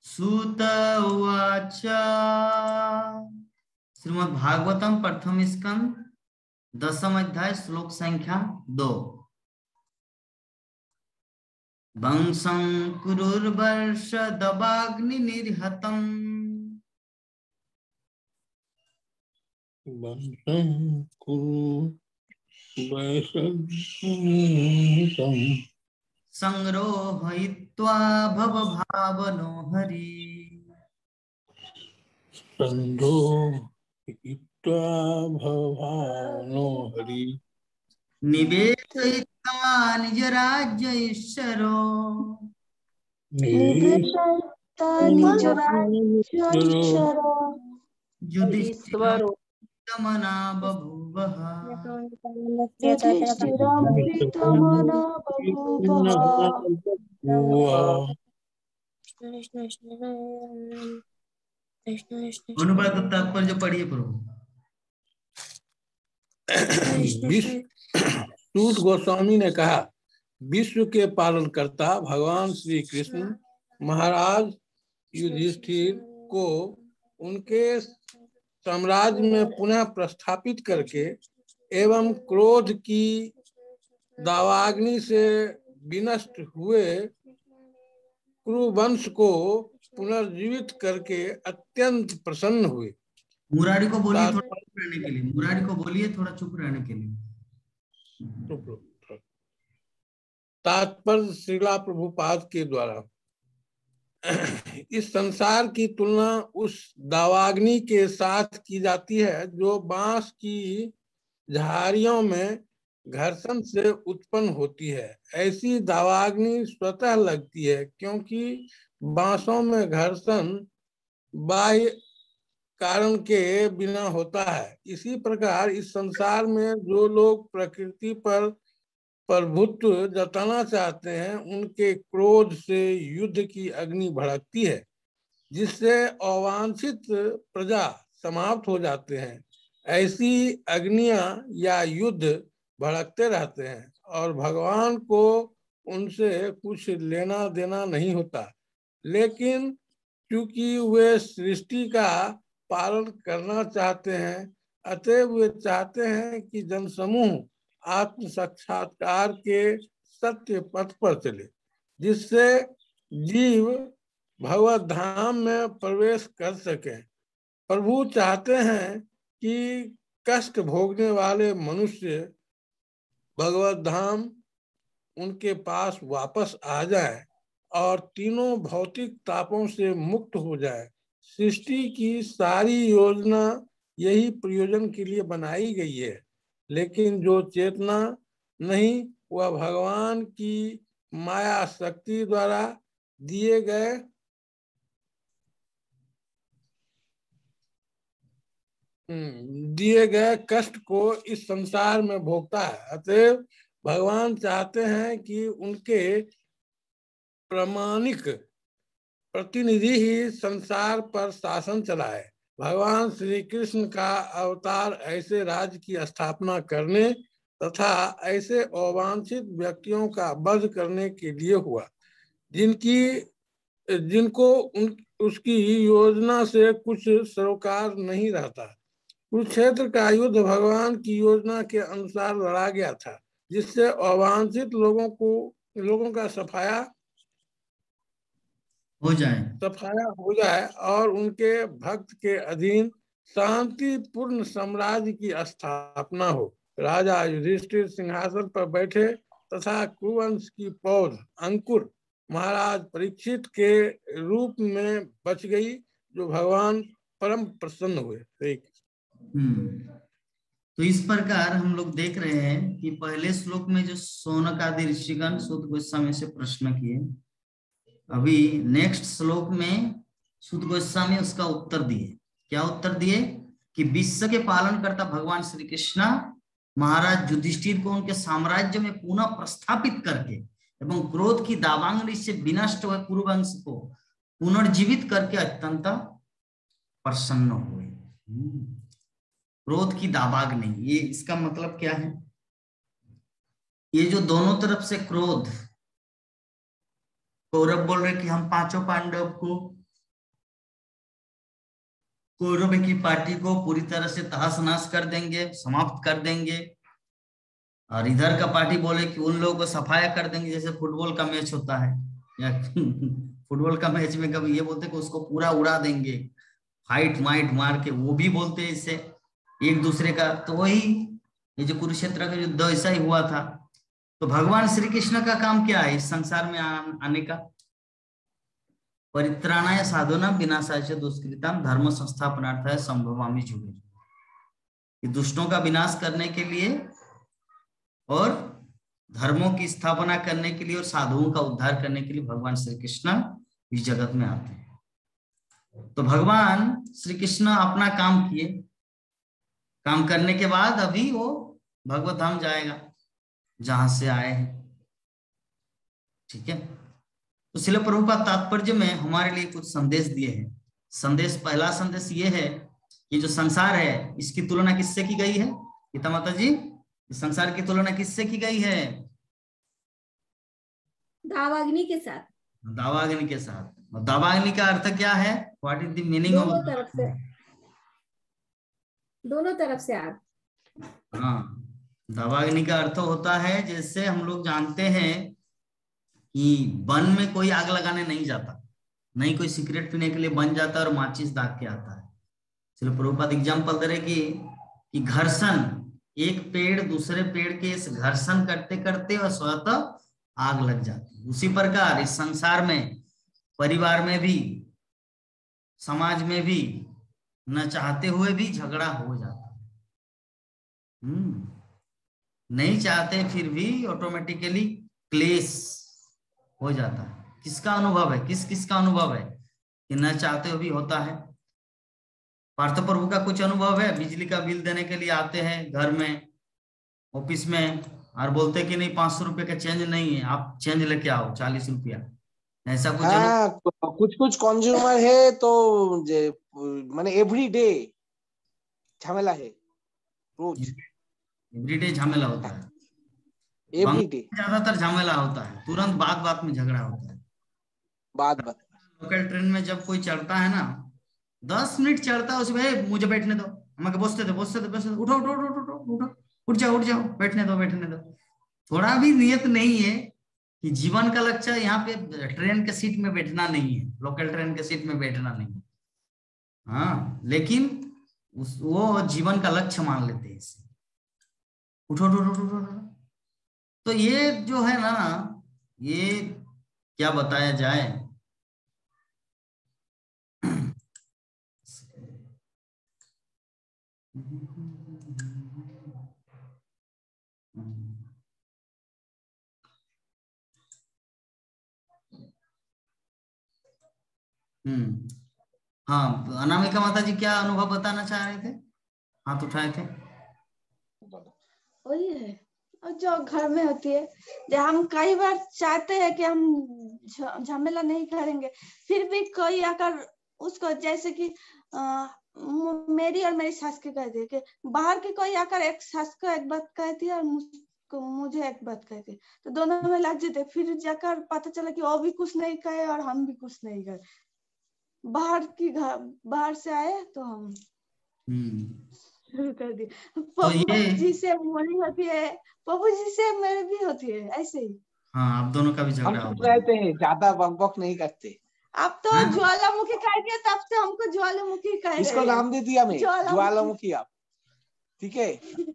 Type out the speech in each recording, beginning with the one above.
सूत उवाच। श्रीमद् भागवतम प्रथम स्कंद 10th अध्याय श्लोक संख्या 2। वंशं कुरुर्वर्ष दबाग्नि निर्हतम् संरोहयित्वा भवभावनो हरि। निवेशयित्वा निजराज्यैश्वरो युधिष्ठिरमना बभूवः। अनुवाद तात्पर्य पढ़िए प्रभु। सूत गोस्वामी ने कहा, विश्व के पालनकर्ता भगवान श्री कृष्ण महाराज युधिष्ठिर को उनके साम्राज्य में पुनः प्रस्थापित करके एवं क्रोध की दावाग्नि से विनष्ट हुए कुरुवंश को पुनर्जीवित करके अत्यंत प्रसन्न हुए। मुरारी को बोलिए थोड़ा चुप रहने के लिए। मुरारी को बोलिए थोड़ा चुप रहने के लिए। तात्पर्य श्रीला प्रभुपाद के द्वारा इस संसार की तुलना उस दावाग्नि के साथ की जाती है जो बांस की झाड़ियों में घर्षण से उत्पन्न होती है। ऐसी दावाग्नि स्वतः लगती है क्योंकि बांसों में घर्षण बाह्य कारण के बिना होता है। इसी प्रकार इस संसार में जो लोग प्रकृति पर प्रभुत्व जताना चाहते हैं उनके क्रोध से युद्ध की अग्नि भड़कती है, जिससे अवांछित प्रजा समाप्त हो जाते हैं। ऐसी अग्नियां या युद्ध भड़कते रहते हैं और भगवान को उनसे कुछ लेना देना नहीं होता। लेकिन क्योंकि वे सृष्टि का पालन करना चाहते हैं, अतएव वे चाहते हैं कि जनसमूह आत्म साक्षात्कार के सत्य पथ पर चले, जिससे जीव भगवत धाम में प्रवेश कर सके। प्रभु चाहते हैं कि कष्ट भोगने वाले मनुष्य भगवत धाम उनके पास वापस आ जाए और तीनों भौतिक तापों से मुक्त हो जाए। सृष्टि की सारी योजना यही प्रयोजन के लिए बनाई गई है, लेकिन जो चेतना नहीं वह भगवान की माया शक्ति द्वारा दिए गए कष्ट को इस संसार में भोगता है। अतएव भगवान चाहते हैं कि उनके प्रामाणिक प्रतिनिधि ही संसार पर शासन चलाए। भगवान श्री कृष्ण का अवतार ऐसे राज्य की स्थापना करने तथा ऐसे अवांछित व्यक्तियों का वध करने के लिए हुआ जिनको उसकी योजना से कुछ सरोकार नहीं रहता। कुरुक्षेत्र का युद्ध भगवान की योजना के अनुसार लड़ा गया था, जिससे अवांछित लोगों का सफाया हो जाए और उनके भक्त के अधीन शांतिपूर्ण साम्राज्य की स्थापना हो। राजा युधिष्ठिर सिंहासन पर बैठे तथा कुरुवंश की पौध अंकुर महाराज परीक्षित के रूप में बच गई, जो भगवान परम प्रसन्न हुए। तो इस प्रकार हम लोग देख रहे हैं कि पहले श्लोक में जो शौनक आदि ऋषिगण सूत गोस्वामी से प्रश्न किए, अभी नेक्स्ट श्लोक में सूत गोस्वामी उसका उत्तर दिए। क्या उत्तर दिए? कि विश्व के पालन करता भगवान श्री कृष्ण महाराज युधिष्ठिर को उनके साम्राज्य में पुनः प्रस्थापित करके एवं क्रोध की दावाग्नि से विनष्ट हुए कुरुवंश को पुनर्जीवित करके अत्यंत प्रसन्न हुए। क्रोध की दावाग्नि, ये इसका मतलब क्या है? ये जो दोनों तरफ से क्रोध, कौरव बोल रहे कि हम पांचों पांडव को कौरव की पार्टी को पूरी तरह से तहस नहस कर देंगे, समाप्त कर देंगे। और इधर का पार्टी बोले कि उन लोगों को सफाया कर देंगे, जैसे फुटबॉल का मैच होता है या फुटबॉल का मैच में कभी ये बोलते कि उसको पूरा उड़ा देंगे, फाइट माइट मार के, वो भी बोलते हैं इससे एक दूसरे का। तो वही ये जो कुरुक्षेत्र का युद्ध ऐसा ही हुआ था। तो भगवान श्री कृष्ण का काम क्या है इस संसार में आने का? परित्राणाय साधूनां विनाशाय च दुष्कृतां धर्म संस्थापनार्थाय संभवामि युगे। ये दुष्टों का विनाश करने के लिए और धर्मों की स्थापना करने के लिए और साधुओं का उद्धार करने के लिए भगवान श्री कृष्ण इस जगत में आते हैं। तो भगवान श्री कृष्ण अपना काम किए, काम करने के बाद अभी वो भगवत धाम जाएगा जहां से आए हैं। ठीक है, तो श्रील प्रभुपाद तात्पर्य में हमारे लिए कुछ संदेश दिए हैं। संदेश, पहला संदेश ये है कि जो संसार है इसकी तुलना किससे की गई है गीता माता जी? इस संसार की तुलना किससे की गई है? दावाग्नि के साथ। दावाग्नि के साथ। और दावाग्नि का अर्थ क्या है? What is the meaning of? दोनों तरफ से, दोनों तरफ से आग। हाँ, दावाग्नि का अर्थ होता है, जैसे हम लोग जानते हैं कि वन में कोई आग लगाने नहीं जाता, नहीं कोई सिगरेट पीने के लिए बन जाता है और माचिस दाग के आता है। चलो प्रभुपाद एग्जाम्पल दे रहे कि घर्षण, एक पेड़ दूसरे पेड़ के इस घर्षण करते करते और स्वतः आग लग जाती है। उसी प्रकार इस संसार में, परिवार में भी, समाज में भी न चाहते हुए भी झगड़ा हो जाता है। नहीं चाहते फिर भी ऑटोमेटिकली क्लेश हो जाता है। किसका अनुभव है, किस किस का अनुभव है कि न चाहते हुए भी होता है? पार्थ प्रभु का कुछ अनुभव है? बिजली का बिल देने के लिए आते हैं घर में, ऑफिस में, और बोलते कि नहीं 500 रुपए का चेंज नहीं है, आप चेंज लेके आओ 40 रुपया, ऐसा कुछ? हाँ, कुछ कुछ कंज्यूमर है तो माने एवरीडे झमेला है, रोज एवरीडे झमेला होता है। एवरीडे ज्यादातर झमेला होता है, तुरंत बात बात में झगड़ा होता है। बात बात लोकल ट्रेन में जब कोई चढ़ता है ना, 10 मिनट चढ़ता है उसमें, मुझे बैठने दो, हमें बसते थे, उठो उठो उठो उठो उठो, उठ जाओ, बैठने दो। थोड़ा भी नियत नहीं है कि जीवन का लक्ष्य यहाँ पे ट्रेन के सीट में बैठना नहीं है, लोकल ट्रेन के सीट में बैठना नहीं है। हाँ, लेकिन वो जीवन का लक्ष्य मान लेते हैं इसे, उठो उठो उठो उठो। तो ये जो है ना, ये क्या बताया जाए। हाँ, अनामिका माता जी क्या अनुभव बताना चाह रहे थे, हाथ उठाए थे? वही है, और जो घर में होती है, जब हम कई बार चाहते हैं कि हम झमेला नहीं करेंगे, फिर भी कोई आकर उसको, जैसे कि मेरी और मेरी सास के कहती है कि बाहर की कोई आकर एक सास को एक बात कहती है और मुझे एक बात कहती है, तो दोनों में लग जाते, फिर जाकर पता चला कि वो भी कुछ नहीं कहे और हम भी कुछ नहीं कहे। बाहर से आए तो हम शुरू कर दिए। पप्पू जी से मेरी होती है, पप्पू जी से मेरी भी होती है, ऐसे ही। हाँ, आप दोनों का भी हम झगड़ा चुप होता है। रहते हैं, ज्यादा बक नहीं करते। आप तो ज्वालामुखी कह दिया, तब से हमको ज्वालामुखी कह रहे हैं। इसको नाम दे दिया मैं, ज्वालामुखी। आप ठीक है?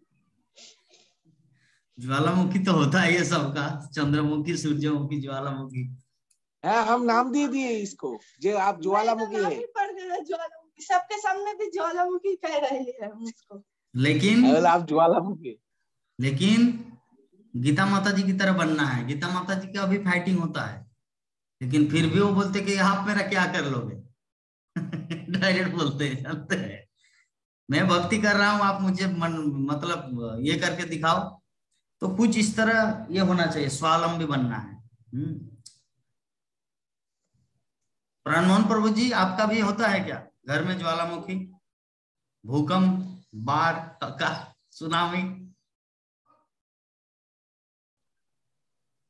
ज्वालामुखी तो होता है ये सबका, चंद्रमुखी, सूर्यमुखी, ज्वालामुखी। हाँ, हम नाम दे दिए इसको, जो आप ज्वालामुखी है। ज्वालामुखी सबके सामने भी ज्वालामुखी कह रहे हैं उसको। लेकिन आप ज्वालामुखी, लेकिन गीता माता जी की तरह बनना है। गीता माता जी का भी फाइटिंग होता है, लेकिन फिर भी वो बोलते कि आप मेरा क्या कर लोगे। डायरेक्ट बोलते हैं, जानते हैं मैं भक्ति कर रहा हूँ, आप मुझे मतलब ये करके दिखाओ। तो कुछ इस तरह ये होना चाहिए, स्वावलंबी बनना है। प्राणमोहन प्रभु जी, आपका भी होता है क्या घर में ज्वालामुखी, भूकंप, बाढ़, सुनामी?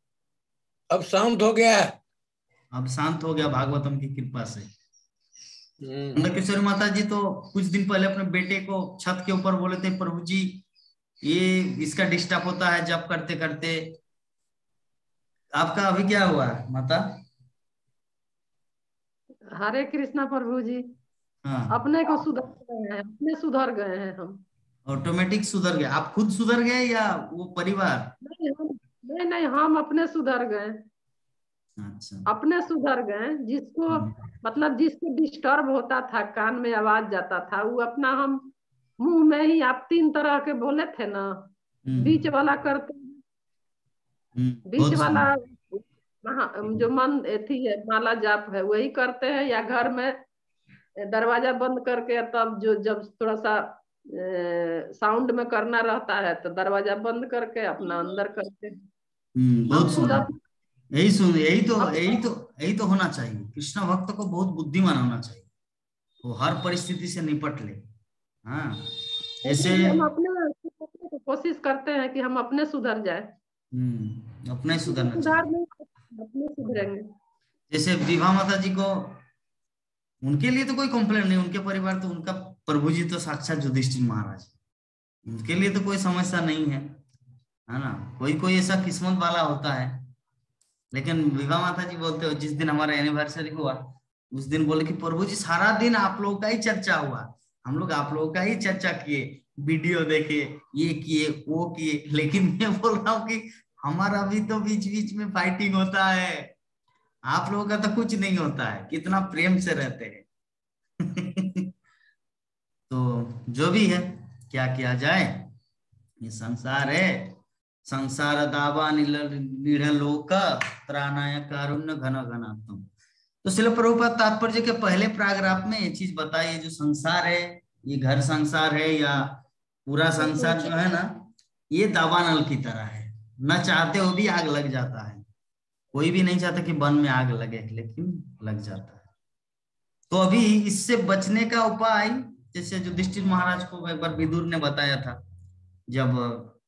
अब शांत हो गया है। अब शांत हो गया भागवतम की कृपा से। नंदकिशोरी माता जी तो कुछ दिन पहले अपने बेटे को छत के ऊपर बोले थे, प्रभु जी ये इसका डिस्टर्ब होता है जब करते करते। आपका अभी क्या हुआ माता? हरे कृष्णा प्रभु जी। हाँ, अपने को सुधर गए हैं, अपने सुधर गए हैं हम। ऑटोमेटिक सुधर गए? आप खुद सुधर गए या वो परिवार? नहीं, हम अपने सुधर गए। अच्छा। अपने सुधर गए। जिसको हम्म, मतलब जिसको डिस्टर्ब होता था, कान में आवाज जाता था, वो अपना हम मुंह में ही आप 3 तरह के बोले थे ना, बीच वाला करते। बीच बहुत वाला सुंदर। जो मन थी है, माला जाप है, वही करते हैं, या घर में दरवाजा बंद करके, तब जो जब थोड़ा सा साउंड में करना रहता है तो दरवाजा बंद करके अपना अंदर करते हैं। हम बहुत खुद सुंदर। यही सुन, अब यही तो होना चाहिए। कृष्ण भक्त को बहुत बुद्धिमान होना चाहिए, वो हर परिस्थिति से निपट ले। हाँ, जैसे हम अपने कोशिश करते हैं कि हम अपने सुधर जाए। अपना ही सुधरना सुधार चाहिए। नहीं, अपने सुधरेंगे। जैसे विभा माता जी को, उनके लिए तो कोई कंप्लेंट नहीं, उनके परिवार तो, उनका प्रभु जी तो साक्षात युधिष्ठिर महाराज, उनके लिए तो कोई समस्या नहीं है ना। कोई कोई ऐसा किस्मत वाला होता है। लेकिन विभा माता जी बोलते हो, जिस दिन हमारा एनिवर्सरी हुआ उस दिन बोले कि प्रभु जी सारा दिन आप लोगों का ही चर्चा हुआ, हम लोग आप लोगों का ही चर्चा किए, वीडियो देखे, ये किए वो किए। लेकिन मैं बोल रहा हूँ कि हमारा भी तो बीच बीच में फाइटिंग होता है, आप लोगों का तो कुछ नहीं होता है, कितना प्रेम से रहते हैं। तो जो भी है, क्या किया जाए, ये संसार है। संसार दावा नीढ़ लोक त्राणाय कारुण्य घन घनात्म। तो शिल प्रभुपाद तात्पर्य के पहले पैराग्राफ में ये चीज बताई है, जो संसार है, ये घर संसार है या पूरा संसार जो है ना, ये दावानल की तरह है। न चाहते हो भी आग लग जाता है। कोई भी नहीं चाहता कि वन में आग लगे, लेकिन लग जाता है। तो अभी इससे बचने का उपाय, जैसे युधिष्ठिर महाराज को एक बार विदुर ने बताया था, जब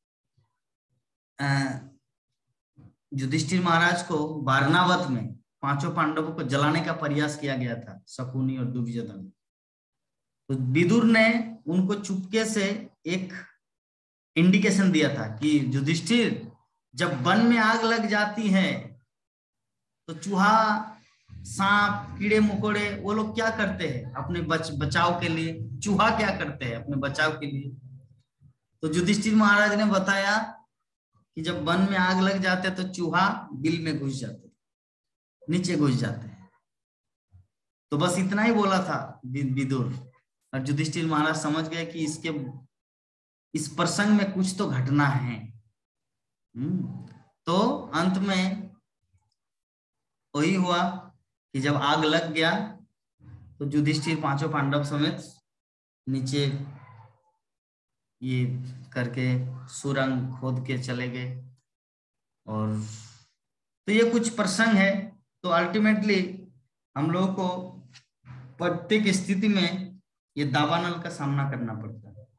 युधिष्ठिर महाराज को वारणावत में 5 पांडवों को जलाने का प्रयास किया गया था, शकुनी और दुर्योधन। तो विदुर ने उनको चुपके से एक इंडिकेशन दिया था कि युधिष्ठिर, जब वन में आग लग जाती है तो चूहा, सांप, कीड़े मकोड़े, वो लोग क्या करते हैं अपने बचाव के लिए? चूहा क्या करते हैं अपने बचाव के लिए? तो युधिष्ठिर महाराज ने बताया कि जब वन में आग लग जाते तो चूहा बिल में घुस जाते, नीचे घुस जाते हैं। तो बस इतना ही बोला था विदुर, और युधिष्ठिर महाराज समझ गए कि इस प्रसंग में कुछ तो घटना है। तो अंत में वही हुआ कि जब आग लग गया तो युधिष्ठिर 5 पांडव समेत नीचे ये करके सुरंग खोद के चले गए। और तो ये कुछ प्रसंग है। तो अल्टीमेटली हम लोगों को प्रत्येक स्थिति में ये दावानल का सामना करना पड़ता है।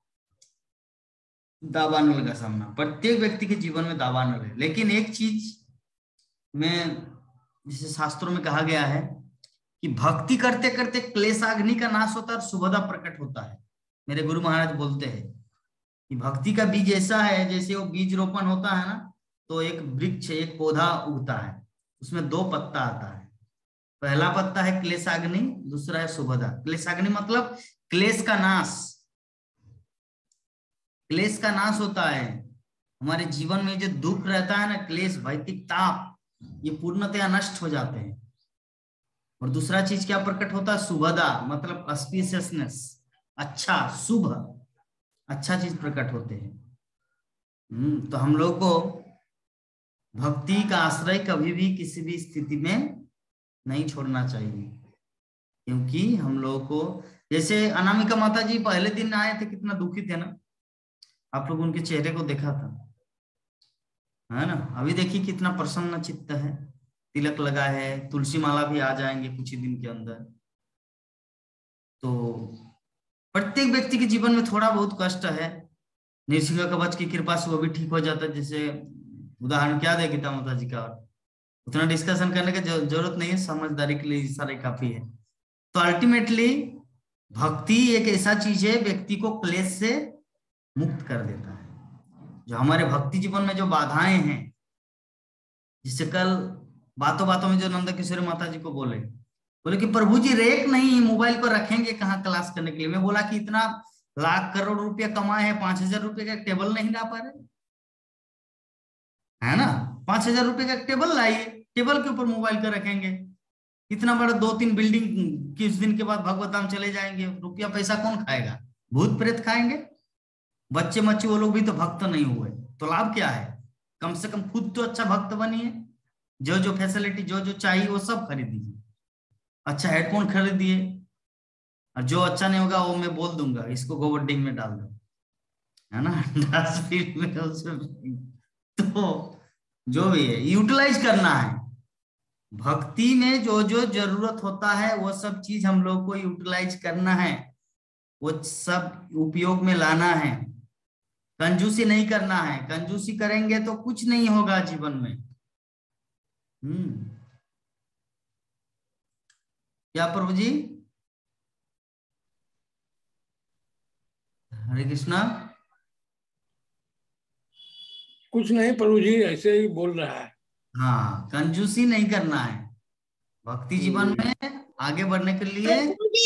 दावानल का सामना प्रत्येक व्यक्ति के जीवन में दावानल है। लेकिन एक चीज में, जिसे शास्त्रों में कहा गया है कि भक्ति करते करते क्लेशाग्नि का नाश होता है और शुभदा प्रकट होता है। मेरे गुरु महाराज बोलते हैं कि भक्ति का बीज ऐसा है, जैसे वो बीज रोपण होता है ना, तो एक वृक्ष, एक पौधा उगता है, उसमें 2 पत्ता आता है। पहला पत्ता है क्लेशाग्नि, दूसरा है शुभदा। क्लेशाग्नि मतलब क्लेश का नाश, क्लेश का नाश होता है। हमारे जीवन में जो दुख रहता है ना, क्लेश, भौतिक ताप, ये पूर्णतया नष्ट हो जाते हैं। और दूसरा चीज क्या प्रकट होता है? शुभदा मतलब ऑस्पिशियसनेस, अच्छा, शुभ, अच्छा चीज प्रकट होते हैं। तो हम लोग को भक्ति का आश्रय कभी भी किसी भी स्थिति में नहीं छोड़ना चाहिए, क्योंकि हम लोग को, जैसे अनामिका माता जी पहले दिन आए थे, कितना दुखी थे ना, आप लोग उनके चेहरे को देखा था, है ना। अभी देखिए कितना प्रसन्न चित्त है, तिलक लगा है, तुलसी माला भी आ जाएंगे कुछ ही दिन के अंदर। तो प्रत्येक व्यक्ति के जीवन में थोड़ा बहुत कष्ट है, नृसिंह कवच की कृपा से वो भी ठीक हो जाता है। जैसे उदाहरण क्या दे गीता माता जी का, उतना डिस्कशन करने की जरूरत नहीं है, समझदारी के लिए सारे काफी है। तो अल्टीमेटली भक्ति एक ऐसा चीज है व्यक्ति को क्लेश से मुक्त कर देता है। जो हमारे भक्ति जीवन में जो बाधाएं हैं, जिससे कल बातों बातों में जो नंद किशोरी माता जी को बोले कि प्रभु जी रेक नहीं, मोबाइल को रखेंगे कहाँ क्लास करने के लिए। मैं बोला कि इतना लाख करोड़ रुपया कमाए हैं, 5,000 रुपये का टेबल नहीं ला पा रहे, है ना। 5,000 रुपये का टेबल लाइए, टेबल के ऊपर मोबाइल को रखेंगे। इतना बड़ा 2-3 बिल्डिंग किस दिन के बाद भगवत धाम चले जाएंगे, रुपया पैसा कौन खाएगा? भूत प्रेत खाएंगे। बच्चे मच्चे वो लोग भी तो भक्त नहीं हुए, तो लाभ क्या है? कम से कम खुद तो अच्छा भक्त बनिए, जो जो फैसिलिटी जो जो चाहिए वो सब खरीद दीजिए, अच्छा हेडफोन खरीदिए, और जो अच्छा नहीं होगा वो मैं बोल दूंगा, इसको गोवर्डिंग में डाल दो, है ना, डस्टबिन में उसमें। तो जो भी है यूटिलाइज करना है। भक्ति में जो जो जरूरत होता है वो सब चीज हम लोग को यूटिलाइज करना है, वो सब उपयोग में लाना है। कंजूसी नहीं करना है, कंजूसी करेंगे तो कुछ नहीं होगा जीवन में। क्या प्रभु जी? हरे कृष्णा। कुछ नहीं प्रभु जी, ऐसे ही बोल रहा है। हाँ, कंजूसी नहीं करना है भक्ति जीवन में आगे बढ़ने के लिए।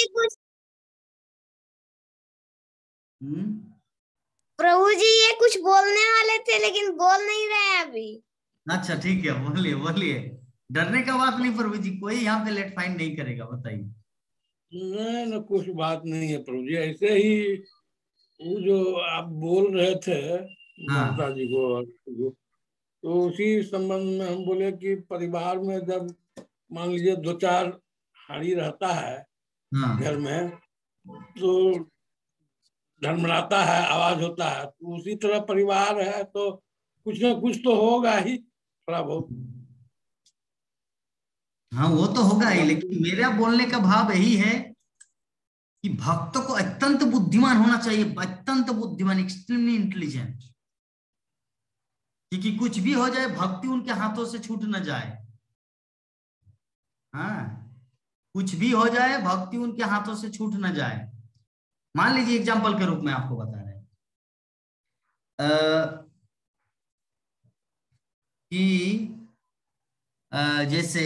प्रभु जी ये कुछ बोलने वाले थे लेकिन बोल नहीं रहे अभी। अच्छा ठीक है, बोलिए बोलिए, डरने का बात नहीं प्रभु जी, कोई यहाँ पे लेट फाइन नहीं करेगा, बताइए। नहीं, कुछ बात नहीं है प्रभु जी, ऐसे ही वो जो आप बोल रहे थे माता जी को, तो उसी संबंध में हम बोले कि परिवार में जब मान लीजिए 2-4 हाड़ी रहता है घर में, तो धर्मराता है, आवाज होता है, तो उसी तरह परिवार है तो कुछ ना कुछ तो होगा ही थोड़ा बहुत। हाँ वो तो होगा ही, लेकिन मेरा बोलने का भाव यही है कि भक्त को अत्यंत बुद्धिमान होना चाहिए, अत्यंत बुद्धिमान, एक्सट्रीमली इंटेलिजेंट, क्योंकि कुछ भी हो जाए भक्ति उनके हाथों से छूट न जाए। हाँ, कुछ भी हो जाए भक्ति उनके हाथों से छूट न जाए। मान लीजिए एग्जाम्पल के रूप में आपको बता रहे हैं कि जैसे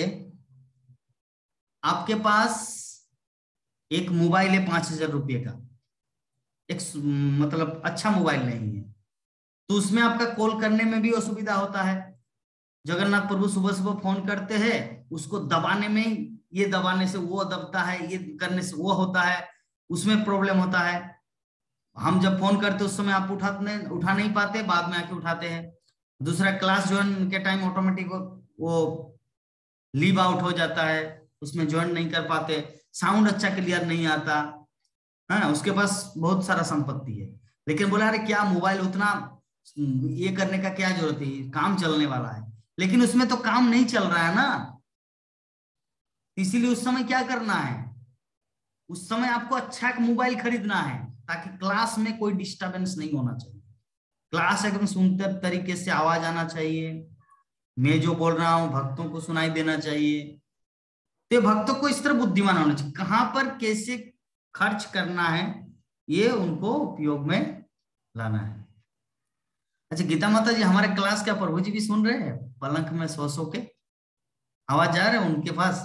आपके पास एक मोबाइल है 5,000 रुपये का, एक मतलब अच्छा मोबाइल नहीं है, तो उसमें आपका कॉल करने में भी असुविधा होता है। जगन्नाथ प्रभु सुबह सुबह फोन करते हैं, उसको दबाने में, ये दबाने से वो दबता है, ये करने से वो होता है, उसमें प्रॉब्लम होता है। हम जब फोन करते उस समय आप उठा नहीं पाते, बाद में आके उठाते हैं। दूसरा, क्लास ज्वाइन के टाइम ऑटोमेटिक वो लीव आउट हो जाता है, उसमें ज्वाइन नहीं कर पाते, साउंड अच्छा क्लियर नहीं आता। हाँ, उसके पास बहुत सारा संपत्ति है, लेकिन बोला अरे क्या मोबाइल उतना ये करने का क्या जरूरत है, काम चलने वाला है, लेकिन उसमें तो काम नहीं चल रहा है ना। इसीलिए उस समय क्या करना है, उस समय आपको अच्छा एक मोबाइल खरीदना है, ताकि क्लास में कोई डिस्टरबेंस नहीं होना चाहिए, क्लास एकदम सुंदर तरीके से आवाज आना चाहिए, मैं जो बोल रहा हूं भक्तों को सुनाई देना चाहिए। तो भक्तों को इस तरह बुद्धिमान होना चाहिए, कहां पर कैसे खर्च करना है ये उनको उपयोग में लाना है। अच्छा गीता माता जी, हमारे क्लास क्या प्रभु जी भी सुन रहे हैं पलंग में सो के? आवाज जा रहे हैं उनके पास?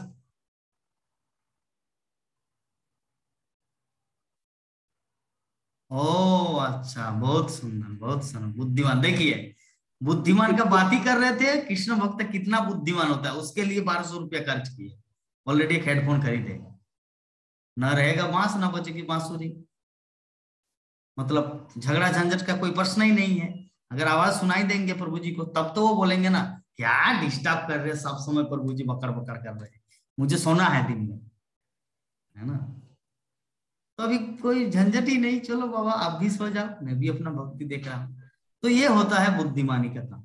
ओ अच्छा, बहुत सुंदर, बहुत सुंदर, बुद्धिमान। देखिए बुद्धिमान का बात ही कर रहे थे, कृष्ण भक्त कितना बुद्धिमान होता है, उसके लिए 1200 रुपया खर्च किए, ऑलरेडी एक हेडफोन खरीदे, न रहेगा बांस न बचेगी बांसुरी, मतलब झगड़ा झंझट का कोई प्रश्न ही नहीं है। अगर आवाज सुनाई देंगे प्रभु जी को, तब तो वो बोलेंगे ना क्या डिस्टर्ब कर रहे हैं, सब समय प्रभु जी बकर बकर कर रहे हैं, मुझे सोना है दिन में, है ना। तो अभी कोई झंझट ही नहीं, चलो बाबा आप भी सो जाओ, मैं भी अपना भक्ति देख रहा हूं। तो ये होता है बुद्धिमानी का काम,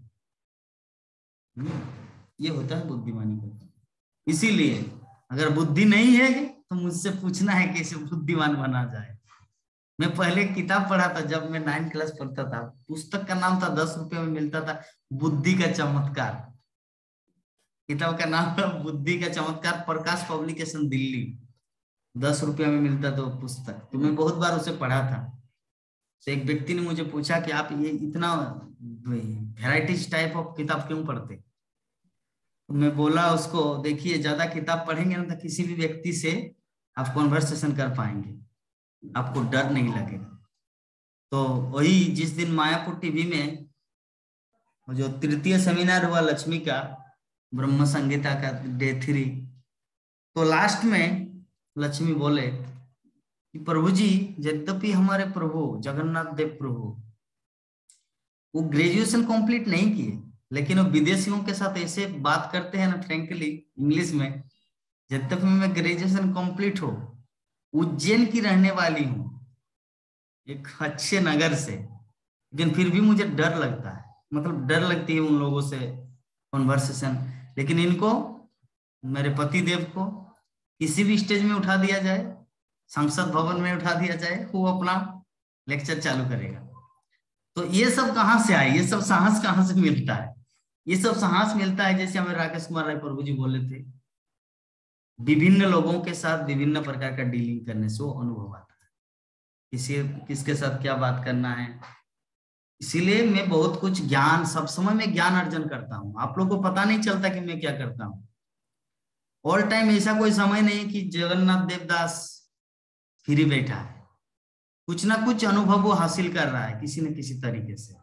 ये होता है बुद्धिमानी का काम। इसीलिए अगर बुद्धि नहीं है तो मुझसे पूछना है कैसे बुद्धिमान बना जाए। मैं पहले किताब पढ़ा था जब मैं 9th क्लास पढ़ता था, पुस्तक का नाम था 10 रुपए में मिलता था, बुद्धि का चमत्कार। किताब का नाम था बुद्धि का चमत्कार, प्रकाश पब्लिकेशन दिल्ली। 10 रुपया में मिलता था वो पुस्तक, तो मैं बहुत बार उसे पढ़ा था। तो एक व्यक्ति ने मुझे पूछा कि आप ये इतना वेराइटीज टाइप ऑफ किताब क्यों पढ़ते? तो मैं बोला उसको, देखिए ज्यादा किताब पढ़ेंगे ना तो किसी भी व्यक्ति से आप कॉन्वर्सेशन कर पाएंगे, आपको डर नहीं लगेगा। तो वही जिस दिन मायापुर टीवी में जो तृतीय सेमिनार हुआ लक्ष्मी का, ब्रह्म संगीता का डे 3, तो लास्ट में लक्ष्मी बोले कि प्रभु जी, यद्यपि हमारे प्रभु जगन्नाथ देव प्रभु वो ग्रेजुएशन कंप्लीट नहीं किए, लेकिन वो विदेशियों के साथ ऐसे बात करते हैं ना फ्रेंकली इंग्लिश में, यद्यपि मैं ग्रेजुएशन कंप्लीट हो, उज्जैन की रहने वाली हूँ, एक अच्छे नगर से, लेकिन फिर भी मुझे डर लगता है, मतलब डर लगती है उन लोगों से कॉन्वर्सेशन। लेकिन इनको, मेरे पति देव को किसी भी स्टेज में उठा दिया जाए, संसद भवन में उठा दिया जाए, वो अपना लेक्चर चालू करेगा। तो ये सब कहाँ से आए? ये सब साहस कहाँ से मिलता है? ये सब साहस मिलता है, जैसे हमें राकेश कुमार राय प्रभु जी बोले थे, विभिन्न लोगों के साथ विभिन्न प्रकार का डीलिंग करने से वो अनुभव आता है, किसके साथ क्या बात करना है। इसीलिए मैं बहुत कुछ ज्ञान, सब समय में ज्ञान अर्जन करता हूँ। आप लोगों को पता नहीं चलता कि मैं क्या करता हूँ। ऑल टाइम ऐसा कोई समय नहीं कि जगन्नाथ देवदास फ्री बैठा है, कुछ ना कुछ अनुभव वो हासिल कर रहा है किसी न किसी तरीके से,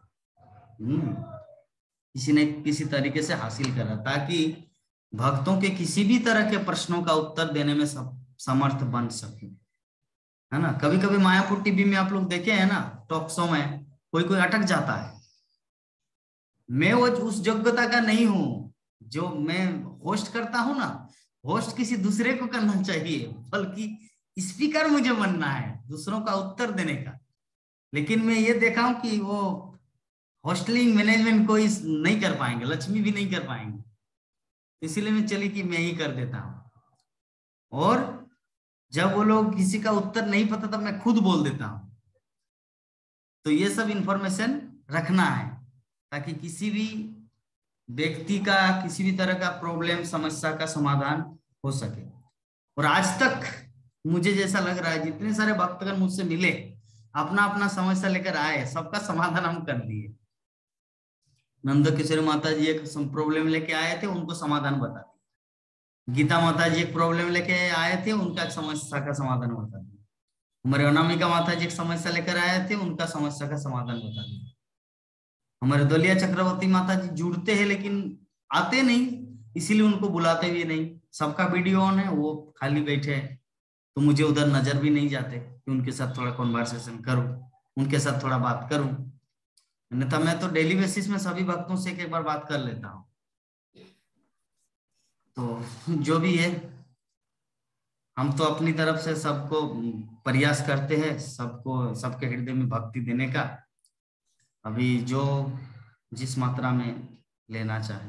किसी न किसी तरीके से हासिल कर रहा है, ताकि भक्तों के किसी भी तरह के प्रश्नों का उत्तर देने में समर्थ बन सके, है ना। कभी कभी मायापुर टीवी में आप लोग देखे हैं ना, टॉक शो में कोई अटक जाता है। मैं वो उस योग्यता का नहीं हूं जो मैं होस्ट करता हूं ना, होस्ट किसी दूसरे को करना चाहिए, बल्कि स्पीकर मुझे बनना है दूसरों का उत्तर देने का। लेकिन मैं ये देखा हूं कि वो होस्टलिंग मैनेजमेंट कोई नहीं कर पाएंगे, लक्ष्मी भी नहीं कर पाएंगे, इसीलिए मैं चली कि मैं ही कर देता हूं। और जब वो लोग किसी का उत्तर नहीं पता तब मैं खुद बोल देता हूं। तो ये सब इंफॉर्मेशन रखना है ताकि किसी भी व्यक्ति का किसी भी तरह का प्रॉब्लम, समस्या का समाधान हो सके। और आज तक मुझे जैसा लग रहा है जितने सारे भक्तगण मुझसे मिले, अपना अपना समस्या लेकर आए, सबका समाधान हम कर दिए। नंद किशोर माता जी एक प्रॉब्लम लेके आए थे, उनको समाधान बता दिया। गीता माता जी एक प्रॉब्लम लेके आए थे, उनका समस्या का समाधान बता दिया। हमारे अनामिका माता जी एक समस्या लेकर आए थे, उनका समस्या का समाधान बता दिया। हमारे दलिया चक्रवर्ती माता जी जुड़ते हैं लेकिन आते नहीं, इसीलिए उनको बुलाते भी नहीं। सबका वीडियो ऑन है, वो खाली बैठे हैं, तो मुझे उधर नजर भी नहीं जाते कि उनके साथ थोड़ा कॉन्वर्सेशन करूं, उनके साथ थोड़ा बात करूं। अन्यथा मैं तो डेली बेसिस में सभी भक्तों से एक बार बात कर लेता हूं। तो जो भी है, हम तो अपनी तरफ से सबको प्रयास करते हैं, सबको सबके हृदय में भक्ति देने का, अभी जो जिस मात्रा में लेना चाहे।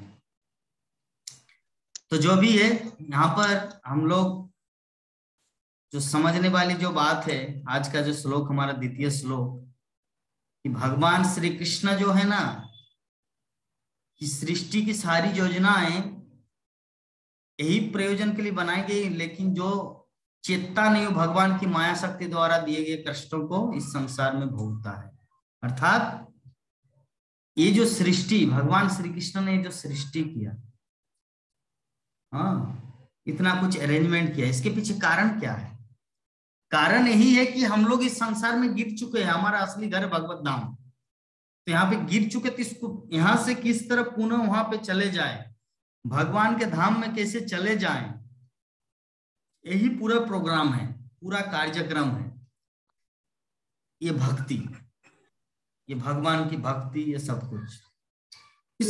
तो जो भी है, यहाँ पर हम लोग जो समझने वाली जो बात है, आज का जो श्लोक हमारा द्वितीय श्लोक, कि भगवान श्री कृष्ण जो है ना, कि सृष्टि की सारी योजनाएं यही प्रयोजन के लिए बनाई गई, लेकिन जो चेतता नहीं, भगवान की माया शक्ति द्वारा दिए गए कष्टों को इस संसार में भोगता है। अर्थात ये जो सृष्टि, भगवान श्री कृष्ण ने जो सृष्टि किया, हाँ, इतना कुछ अरेंजमेंट किया, इसके पीछे कारण क्या है? कारण यही है कि हम लोग इस संसार में गिर चुके हैं, हमारा असली घर भगवत धाम। तो यहाँ पे गिर चुके, तो इसको यहाँ से किस तरह पुनः वहां पे चले जाए, भगवान के धाम में कैसे चले जाएं, यही पूरा प्रोग्राम है, पूरा कार्यक्रम है। ये भक्ति, ये भगवान की भक्ति, ये सब कुछ इस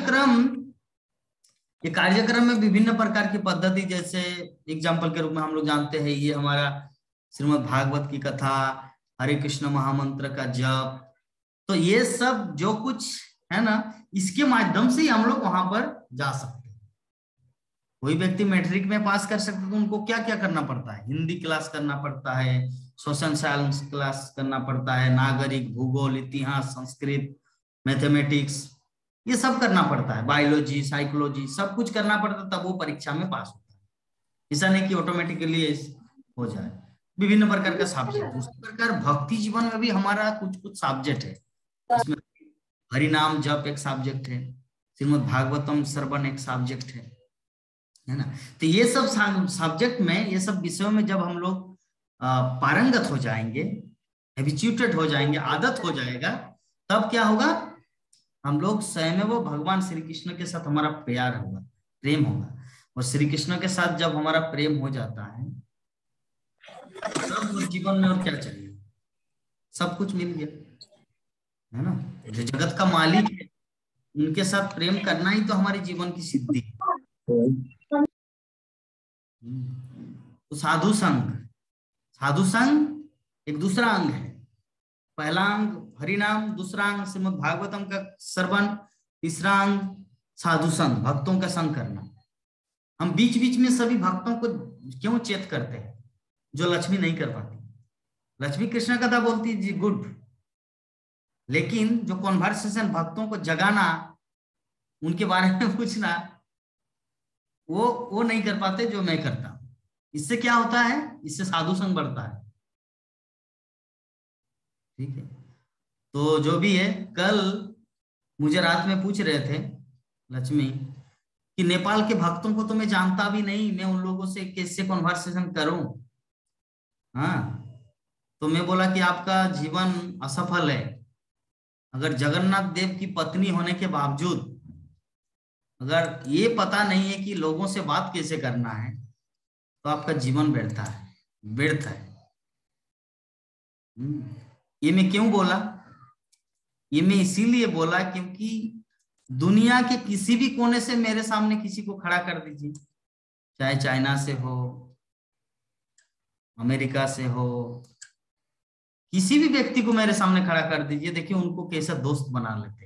कार्यक्रम में विभिन्न प्रकार की पद्धति, जैसे एग्जाम्पल के रूप में हम लोग जानते हैं, ये हमारा श्रीमद् भागवत की कथा, हरे कृष्ण महामंत्र का जप, तो ये सब जो कुछ है ना, इसके माध्यम से ही हम लोग वहां पर जा सकते हैं। कोई व्यक्ति मैट्रिक में पास कर सकते, तो उनको क्या क्या करना पड़ता है? हिंदी क्लास करना पड़ता है, सोशल साइंस क्लास करना पड़ता है, नागरिक, भूगोल, इतिहास, संस्कृत, मैथमेटिक्स, ये सब करना पड़ता है, बायोलॉजी, साइकोलॉजी, सब कुछ करना पड़ता है, तब वो परीक्षा में पास होता है। ऐसा नहीं कि ऑटोमेटिकली हो जाए, विभिन्न प्रकार का सब्जेक्ट। उसी प्रकार भक्ति जीवन में भी हमारा कुछ कुछ सब्जेक्ट है। इसमें हरि नाम जप एक सब्जेक्ट है, श्रीमद् भागवतम श्रवण एक सब्जेक्ट है ना। तो ये सब सब्जेक्ट में, ये सब विषयों में जब हम लोग पारंगत हो जाएंगे, हैबिचुएटेड हो जाएंगे, आदत हो जाएगा, तब क्या होगा, हम लोग स्वयं वो भगवान श्री कृष्ण के साथ हमारा प्यार होगा, प्रेम होगा। और श्री कृष्ण के साथ जब हमारा प्रेम हो जाता है, तब जीवन में और क्या चाहिए, सब कुछ मिल गया, है ना। जो जगत का मालिक है, उनके साथ प्रेम करना ही तो हमारे जीवन की सिद्धि है। तो साधु संग एक दूसरा अंग है। पहला अंग हरिनाम, दूसरा अंग श्रीमद् भागवतम का श्रवण, तीसरा अंग साधु संग, भक्तों का संग करना। हम बीच बीच में सभी भक्तों को क्यों चेत करते हैं, जो लक्ष्मी नहीं कर पाती। लक्ष्मी कृष्ण कथा बोलती जी गुड, लेकिन जो कॉन्वर्सेशन भक्तों को जगाना, उनके बारे में पूछना, वो नहीं कर पाते जो मैं करता हूं। इससे क्या होता है, इससे साधु संग बढ़ता है। ठीक है, तो जो भी है, कल मुझे रात में पूछ रहे थे लक्ष्मी कि नेपाल के भक्तों को तो मैं जानता भी नहीं, मैं उन लोगों से कैसे कॉन्वर्सेशन करूं। हाँ, तो मैं बोला कि आपका जीवन असफल है। अगर जगन्नाथ देव की पत्नी होने के बावजूद अगर ये पता नहीं है कि लोगों से बात कैसे करना है, तो आपका जीवन व्यर्थ है। ये मैं क्यों बोला, ये मैं इसीलिए बोला क्योंकि दुनिया के किसी भी कोने से मेरे सामने किसी को खड़ा कर दीजिए, चाहे चाइना से हो, अमेरिका से हो, किसी भी व्यक्ति को मेरे सामने खड़ा कर दीजिए, देखिए उनको कैसा दोस्त बना लेते हैं।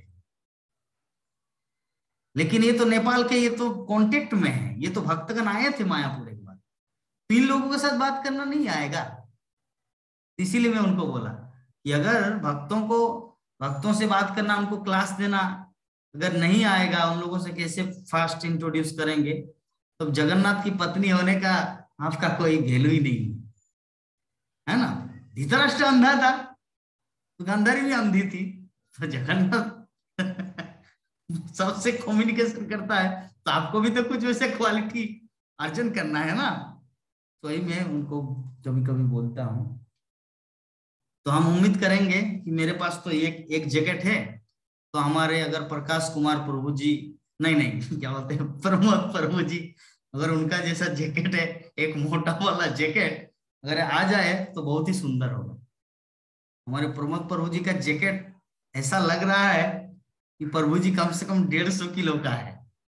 लेकिन ये तो नेपाल के, ये तो कांटेक्ट में है, ये तो भक्तगण आए थे मायापुर एक बार, तो इन लोगों के साथ बात करना नहीं आएगा। इसीलिए मैं उनको बोला कि अगर भक्तों से बात करना, उनको क्लास देना अगर नहीं आएगा, उन लोगों से कैसे फास्ट इंट्रोड्यूस करेंगे, तो जगन्नाथ की पत्नी होने का आपका कोई वैल्यू ही नहीं है ना। धृतराष्ट्र अंधा था, तो गांधारी भी अंधी थी, तो जगन्नाथ सबसे कम्युनिकेशन करता है, तो आपको भी तो कुछ वैसे क्वालिटी अर्जन करना है ना। तो ही मैं उनको कभी कभी बोलता हूँ। तो हम उम्मीद करेंगे कि मेरे पास तो एक जैकेट है, तो हमारे अगर प्रकाश कुमार प्रभु जी, नहीं क्या बोलते हैं, प्रमोद प्रभु जी, अगर उनका जैसा जैकेट है, एक मोटा वाला जैकेट अगर आ जाए तो बहुत ही सुंदर होगा। हमारे प्रमोद प्रभु जी का जैकेट ऐसा लग रहा है कि प्रभु जी कम से कम 150 किलो का है।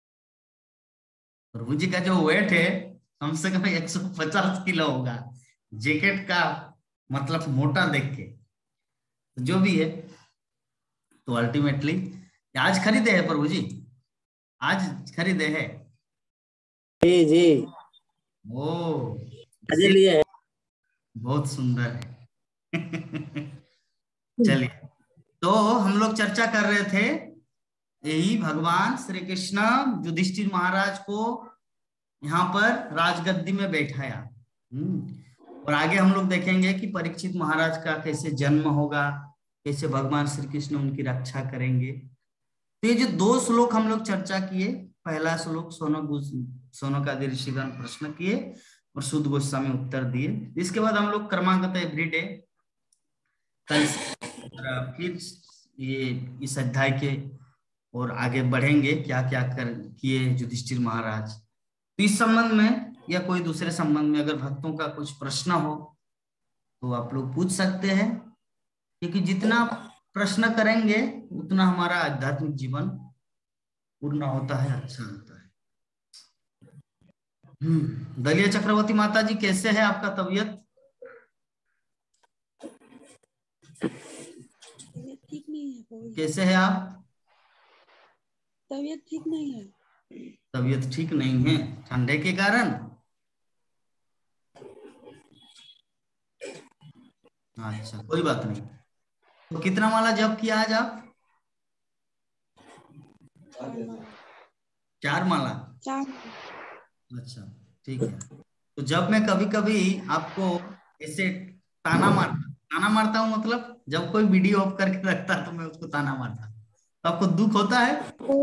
प्रभु जी का जो वेट है कम से कम 150 किलो होगा, जैकेट का मतलब मोटा देख के। तो जो भी है, तो अल्टीमेटली आज खरीदे है प्रभु जी, आज खरीदे है जी ओ, लिए बहुत सुंदर है। चलिए, तो हम लोग चर्चा कर रहे थे यही भगवान श्री कृष्ण युधिष्ठिर महाराज को यहाँ पर राजगद्दी में बैठाया। और आगे हम लोग देखेंगे कि परीक्षित महाराज का कैसे जन्म होगा, कैसे भगवान श्री कृष्ण उनकी रक्षा करेंगे। तो ये जो 2 श्लोक हम लोग चर्चा किए, पहला श्लोक सोनकादि ऋषिगण प्रश्न किए और शुद्ध गोस्वामी उत्तर दिए। इसके बाद हम लोग क्रमागत एवरीडे कल फिर ये इस अध्याय के और आगे बढ़ेंगे, क्या क्या किए युधिष्ठिर महाराज। तो इस संबंध में या कोई दूसरे संबंध में अगर भक्तों का कुछ प्रश्न हो तो आप लोग पूछ सकते हैं, क्योंकि जितना प्रश्न करेंगे उतना हमारा आध्यात्मिक जीवन पूर्ण होता है, अच्छा होता है। दलिया चक्रवर्ती माता जी, कैसे है आपका तबीयत? ठीक नहीं है। कैसे है आप? तबीयत ठीक नहीं है। तबीयत ठीक नहीं है, ठंडे के कारण? अच्छा, कोई बात नहीं। तो कितना माला जप किया आज आप? 4 माला। 4। अच्छा, ठीक है। तो जब मैं कभी कभी आपको ऐसे ताना मारता हूँ, मतलब जब कोई वीडियो ऑफ करके रखता है तो मैं उसको ताना मारता हूँ, तो आपको दुख होता है?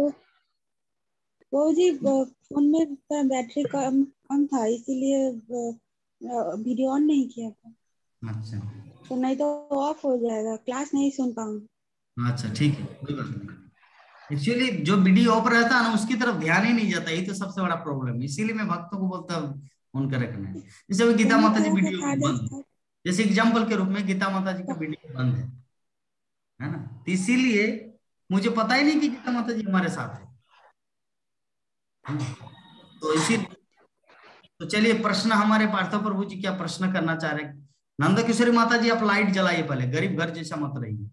वो जी फोन में बैटरी कम था, इसीलिए वीडियो ऑन नहीं किया था। अच्छा तो नहीं तो ऑफ हो जाएगा, क्लास नहीं सुन पाऊंगा। अच्छा, ठीक है, कोई बात नहीं। एक्चुअली जो वीडियो ऑफ रहता है ना, उसकी तरफ ध्यान ही नहीं जाता, यही तो सबसे बड़ा प्रॉब्लम है। इसीलिए मैं भक्तों को बोलता हूँ ऑन कर रखना है। जैसे अभी गीता फोन में माता जी थोड़ा सा वीडियो चार्जर बंद है, था। जैसे एग्जाम्पल के रूप में गीता माता जी का वीडियो बंद है ना, तो इसीलिए मुझे पता ही नहीं कि गीता माता जी हमारे साथ है ना? तो इसी तो चलिए, प्रश्न हमारे पार्थव प्रभु जी क्या प्रश्न करना चाह रहे हैं? नंद किशोरी माता जी, आप लाइट जलाइए पहले, गरीब घर जैसा मत रहिए।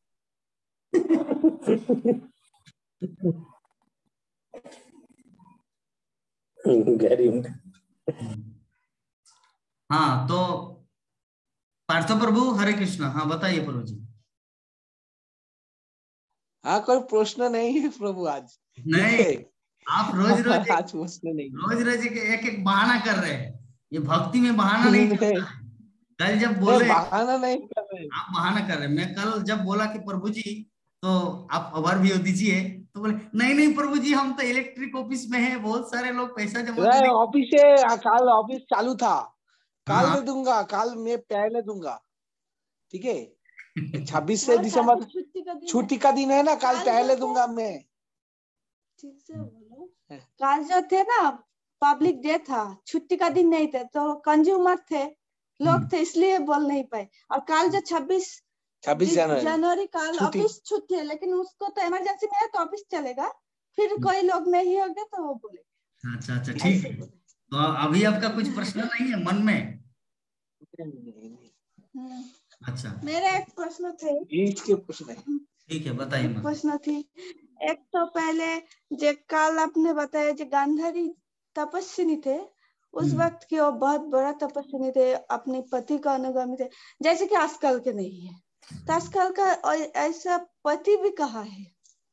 गरीब। हाँ, तो पार्थव प्रभु हरे कृष्ण, हाँ बताइए प्रभु जी। हाँ, कोई प्रश्न नहीं है प्रभु आज। नहीं, आप रोज रोज आज प्रश्न नहीं एक एक बहाना कर रहे हैं। ये भक्ति में बहाना नहीं चलता है। कल जब बोले, बहाना नहीं कर रहे। आप बहाना कर रहे हैं। मैं कल जब बोला कि प्रभु जी तो आप आभार भी दीजिए, तो बोले नहीं नहीं प्रभु जी, हम तो इलेक्ट्रिक ऑफिस में हैं, बहुत सारे लोग पैसा जमा नहीं, करने। ऑफिस से कल ऑफिस चालू था, कल हाँ दे दूंगा, कल मैं पहले दूंगा, ठीक है। 26 हाँ, दिसंबर कल तो छुट्टी का दिन है। छुट्टी का दिन है ना, कल कल पहले जो दूंगा मैं। ठीक से बोलो। कल जो थे ना, पब्लिक डे था, छुट्टी का दिन नहीं थे, तो कंज्यूमर थे, लोग थे, इसलिए बोल नहीं पाए। और कल जो 26 जनवरी कल छुट्टी। ऑफिस छुट्टी है, लेकिन उसको तो इमरजेंसी में है तो ऑफिस चलेगा, फिर कोई लोग नहीं होंगे तो वो बोले। अच्छा अच्छा, ठीक है। तो अभी आपका कुछ प्रश्न नहीं है मन में? अच्छा, मेरा एक प्रश्न थे। इसके प्रश्न है। ठीक है, बताइए। एक प्रश्न थी। एक तो पहले जो कल आपने बताया जो गांधारी तपस्विनी थे, उस वक्त की वो बहुत बड़ा तपस्विनी थे, अपने पति का अनुगामी थे, जैसे कि आजकल के नहीं है। तो आजकल का ऐसा पति भी कहाँ है?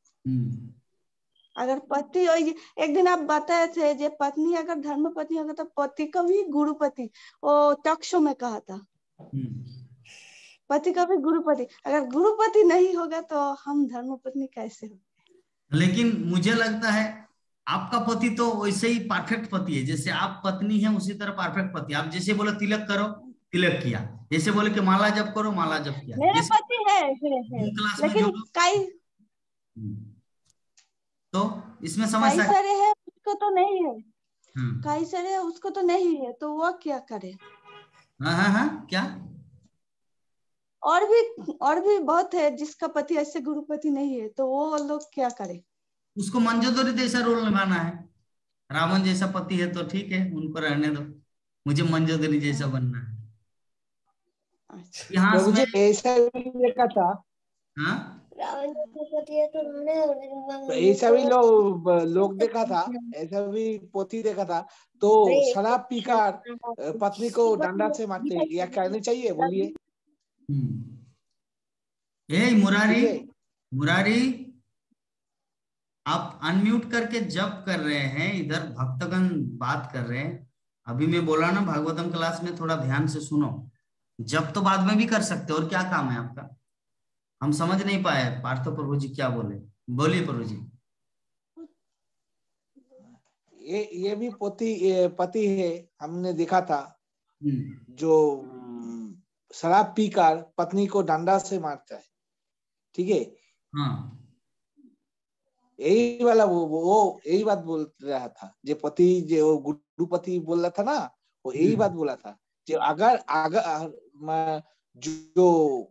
अगर पति, एक दिन आप बताए थे जो पत्नी अगर धर्म पत्नी होगा तो पति का भी गुरुपति, वो टॉक शो में कहा था, पति का भी गुरुपति। अगर गुरुपति नहीं होगा तो हम धर्म पत्नी कैसे होंगे? लेकिन मुझे लगता है आपका पति तो वैसे ही परफेक्ट पति है, जैसे आप पत्नी है उसी तरह परफेक्ट पति। आप जैसे बोले तिलक करो, तिलक किया, जैसे बोले कि माला जप करो, माला जप किया। मेरा जैसे पति है क्लास में लेकिन जो कई तो इसमें समस्या सारे है, उसको तो नहीं है। कई सारे है, उसको तो नहीं है, तो वो क्या करे? हाँ, क्या? और भी बहुत है जिसका पति ऐसे गुरुपति नहीं है, तो वो लोग क्या करे? उसको मंजोदरी जैसा रोल निभाना है। रावण जैसा पति है तो ठीक है, उनको रहने दो, मुझे मंजोदरी जैसा बनना है। यहाँ मुझे ऐसा भी देखा था, रावण जैसा पति है तो ऐसा भी लोग देखा था, ऐसा भी पोथी देखा था। तो शराब पीकर पत्नी को डंडा से मारते, या कहना चाहिए? बोलिए। मुरारी, आप अनम्यूट करके जप कर रहे हैं, इधर भक्तगण बात कर रहे हैं। अभी मैं बोला ना भागवतम क्लास में, थोड़ा ध्यान से सुनो। जप तो बाद में भी कर सकते हो, और क्या काम है आपका? हम समझ नहीं पाए पार्थो प्रभु जी क्या बोले, बोलिए प्रभु जी। ये भी पति है, हमने देखा था, जो शराब पीकर पत्नी को डंडा से मारता है, ठीक है। हाँ, यही वाला वो यही बात बोल रहा था, जो पति जो गुरुपति बोल रहा था ना, वो यही बात बोला था, जो अगर जो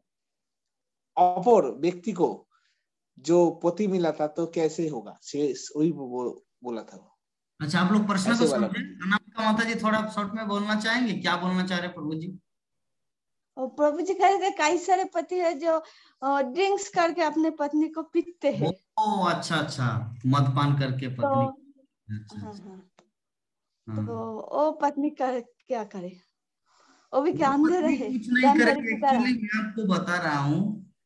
अपर व्यक्ति को जो पति मिला था तो कैसे होगा, वही बोला था वो। अच्छा, आप लोग प्रश्न को समझे? अनामिका माता जी थोड़ा शॉर्ट में बोलना चाहेंगे, क्या बोलना चाह रहे प्रभु जी? और प्रभु जी कह रहे थे कई सारे पति है जो ड्रिंक्स करके अपने पत्नी को पीटते हैं। ओ अच्छा, मदपान करके पत्नी। तो वो पत्नी क्या करे? वो भी क्या अंधे रहे? कुछ नहीं करेगी। एक्चुअली मैं आपको बता रहा हूँ,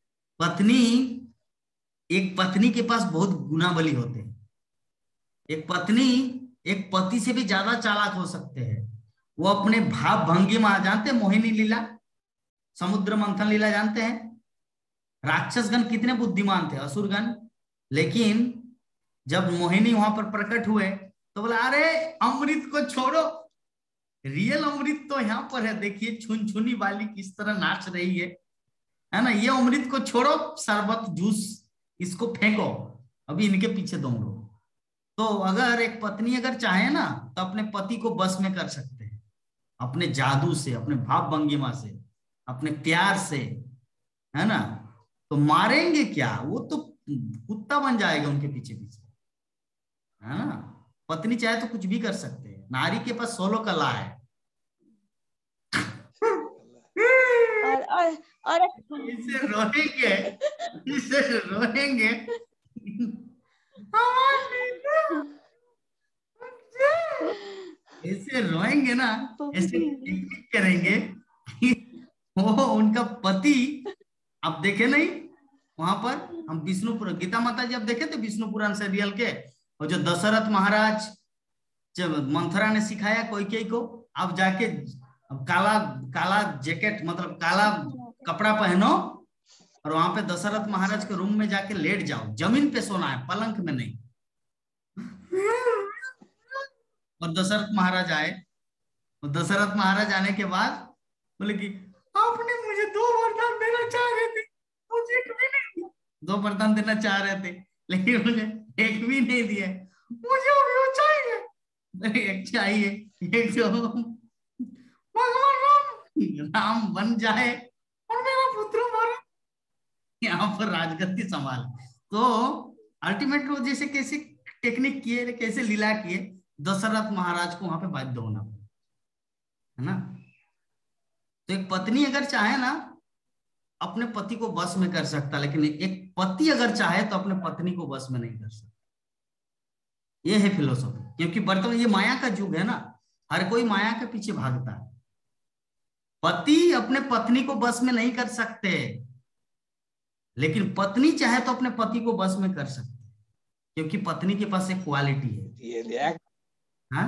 एक पत्नी के पास बहुत गुणाबली होते हैं। एक पत्नी एक पति से भी ज्यादा चालाक हो सकते हैं। वो अपने भाव भंगिमा, जानते हैं मोहिनी लीला, समुद्र मंथन लीला जानते हैं? राक्षसगण कितने बुद्धिमान थे, असुरगण, लेकिन जब मोहिनी वहां पर प्रकट हुए तो बोला अरे अमृत को छोड़ो, रियल अमृत तो यहाँ पर है, देखिए छुनछुनी वाली किस तरह नाच रही है ना, ये अमृत को छोड़ो, शरबत जूस इसको फेंको, अभी इनके पीछे दौड़ो। तो अगर एक पत्नी अगर चाहे ना तो अपने पति को बस में कर सकते हैं, अपने जादू से, अपने भाव भंगिमा से, अपने प्यार से, है ना। तो मारेंगे क्या, वो तो कुत्ता बन जाएगा उनके पीछे पीछे, है ना। पत्नी चाहे तो कुछ भी कर सकते हैं, नारी के पास 16 कला है। और इसे रोएंगे, इसे रोएंगे, ऐसे रोएंगे ना, ऐसे टेक्निक करेंगे वो उनका पति, आप देखे नहीं वहां पर, हम विष्णुपुराण, गीता माता जी आप देखे थे विष्णुपुराण सीरियल के, और जो दशरथ महाराज जब मंथरा ने सिखाया कैकेयी को, आप जाके काला काला जैकेट मतलब काला कपड़ा पहनो और वहां पे दशरथ महाराज के रूम में जाके लेट जाओ, जमीन पे सोना है, पलंग में नहीं। और दशरथ महाराज आए, और दशरथ महाराज आने के बाद बोले कि आपने मुझे 2 वरदान देना चाह रहे थे, मुझे एक भी नहीं दिया। 2 वरदान देना चाह रहे थे लेकिन मुझे एक भी नहीं दिया, मुझे अभी वो चाहिए, एक चाहिए, एक जो भगवान राम बन जाए और मेरा पुत्र मारे, यहाँ पर राजगद्दी संभाल। तो अल्टीमेट वो जैसे कैसे टेक्निक किए, कैसे लीला किए, दशरथ महाराज को वहां पे बाध्य होना, है ना। तो एक पत्नी अगर चाहे ना अपने पति को बस में कर सकता, लेकिन एक पति अगर चाहे तो अपने पत्नी को बस में नहीं कर सकता। ये है फिलोसॉफी, क्योंकि वर्तमान ये माया का युग है ना, हर कोई माया के पीछे भागता है। पति अपने पत्नी को बस में नहीं कर सकते, लेकिन पत्नी चाहे तो अपने पति को बस में कर सकते, क्योंकि पत्नी के पास एक क्वालिटी है। ये रिएक्ट, हाँ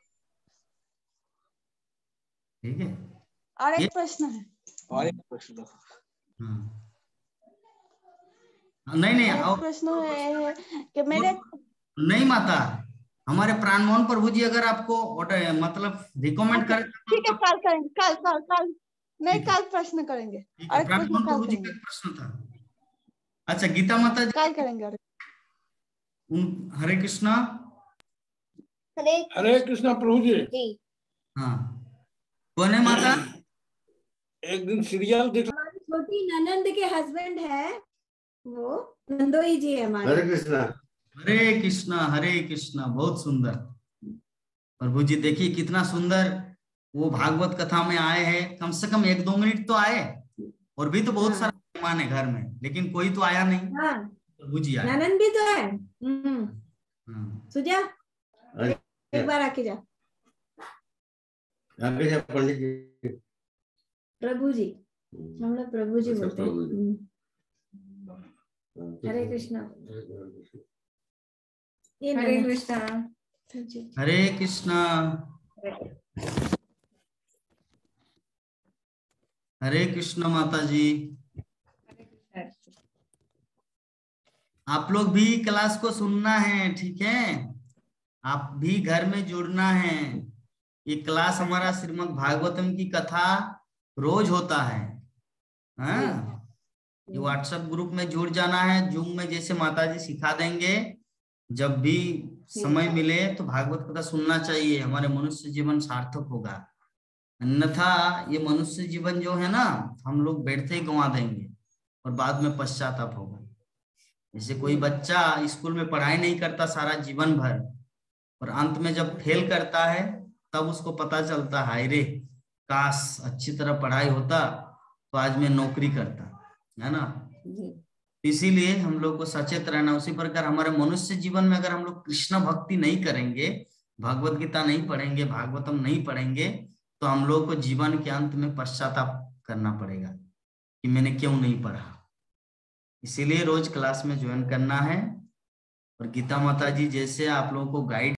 ठीक है। और एक प्रश्न है, और एक प्रश्न, नहीं और प्रश्न है कि मेरे नहीं माता, हमारे प्राणमोहन प्रभु जी अगर आपको मतलब रिकमेंड करें, ठीक है, कल करेंगे, कल नहीं, कल प्रश्न करेंगे। और प्राणमोहन प्रभु जी का प्रश्न था। अच्छा गीता माता जी कल करेंगे। हरे कृष्णा। हरे कृष्णा प्रभु जी। हाँ कौन है माता? एक दिन सीरियल देख, हमारी छोटी ननंद के हस्बैंड है, वो नंदोई जी है हमारे। हरे कृष्णा। हरे कृष्णा, हरे कृष्णा, बहुत सुंदर प्रभु जी। देखिए कितना सुंदर वो भागवत कथा में आए हैं, कम से कम 1-2 मिनट तो आए, और भी तो बहुत सारा मेहमान है घर में, लेकिन कोई तो आया नहीं। हाँ, प्रभु जी आए, ननंद भी तो है। सुजा, एक बार आके जा। पंडित जी, प्रभु जी, हम लोग प्रभु जी बोलते हैं। हरे कृष्णा। हरे कृष्णा। हरे कृष्णा, हरे कृष्णा माता जी। आप लोग भी क्लास को सुनना है, ठीक है? आप भी घर में जुड़ना है। ये क्लास हमारा श्रीमद् भागवतम की कथा रोज होता है। हाँ, ये व्हाट्सएप ग्रुप में जुड़ जाना है, जूम में जैसे माता जी सिखा देंगे। जब भी समय मिले तो भागवत कथा सुनना चाहिए, हमारे मनुष्य जीवन सार्थक होगा। अन्यथा ये मनुष्य जीवन जो है ना, हम लोग बैठते ही गंवा देंगे और बाद में पश्चाताप होगा। जैसे कोई बच्चा स्कूल में पढ़ाई नहीं करता सारा जीवन भर, और अंत में जब फेल करता है तब उसको पता चलता है, रे काश अच्छी तरह पढ़ाई होता तो आज मैं नौकरी करता, है ना। इसीलिए हम लोग को सचेत रहना। उसी प्रकार हमारे मनुष्य जीवन में अगर हम लोग कृष्ण भक्ति नहीं करेंगे, भगवत गीता नहीं पढ़ेंगे, भागवतम नहीं पढ़ेंगे, तो हम लोग को जीवन के अंत में पश्चाताप करना पड़ेगा कि मैंने क्यों नहीं पढ़ा। इसीलिए रोज क्लास में ज्वाइन करना है, और गीता माता जी जैसे आप लोगों को गाइड